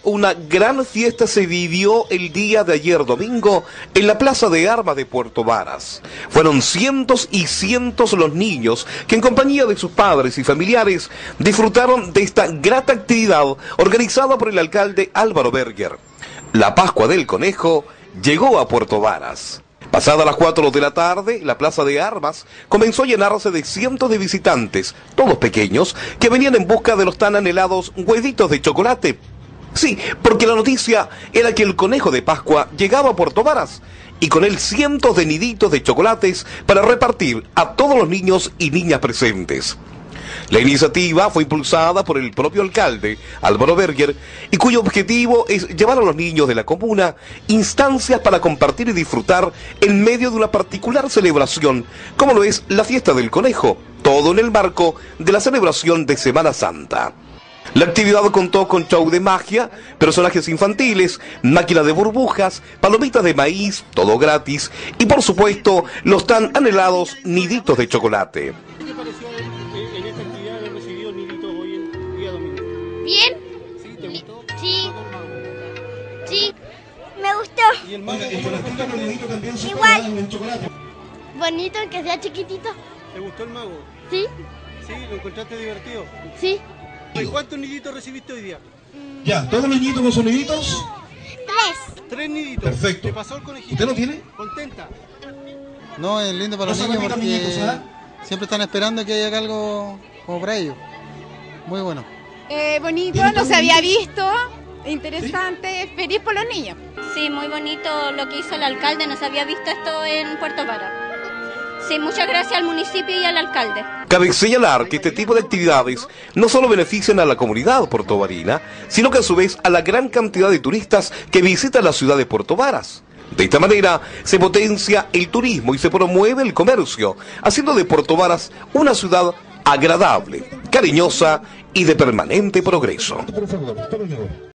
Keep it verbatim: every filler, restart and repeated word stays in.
una gran fiesta se vivió el día de ayer domingo en la Plaza de Armas de Puerto Varas. Fueron cientos y cientos los niños que en compañía de sus padres y familiares disfrutaron de esta grata actividad organizada por el alcalde Álvaro Berger. La Pascua del Conejo llegó a Puerto Varas. Pasadas las cuatro de la tarde, la Plaza de Armas comenzó a llenarse de cientos de visitantes, todos pequeños, que venían en busca de los tan anhelados huevitos de chocolate. Sí, porque la noticia era que el conejo de Pascua llegaba a Puerto Varas y con él cientos de niditos de chocolates para repartir a todos los niños y niñas presentes. La iniciativa fue impulsada por el propio alcalde, Álvaro Berger, y cuyo objetivo es llevar a los niños de la comuna instancias para compartir y disfrutar en medio de una particular celebración, como lo es la fiesta del conejo, todo en el marco de la celebración de Semana Santa. La actividad contó con show de magia, personajes infantiles, máquina de burbujas, palomitas de maíz, todo gratis, y por supuesto, los tan anhelados niditos de chocolate. ¿Qué te pareció en esta actividad haber recibido niditos hoy en día domingo? ¿Bien? ¿Sí? ¿Te gustó? Sí. Sí. Me gustó. ¿Y el mago? Igual. Bonito que sea chiquitito. ¿Te gustó el mago? Sí. ¿Sí? ¿Lo encontraste divertido? Sí. ¿Y cuántos niditos recibiste hoy día? Ya, ¿todos los niñitos con sus niditos? Tres. Tres niditos. Perfecto. ¿Te pasó el conejito? ¿Usted lo tiene? ¿Contenta? No, es lindo para los No se niños repitan porque niñitos, ¿ah? siempre están esperando que haya algo como para ellos. Muy bueno. Eh, bonito, no se había visto, interesante, feliz por los niños. Sí, muy bonito lo que hizo el alcalde, no se había visto esto en Puerto Varas. Sí, muchas gracias al municipio y al alcalde. Cabe señalar que este tipo de actividades no solo benefician a la comunidad portovarina, sino que a su vez a la gran cantidad de turistas que visitan la ciudad de Puerto Varas. De esta manera se potencia el turismo y se promueve el comercio, haciendo de Puerto Varas una ciudad agradable, cariñosa y de permanente progreso.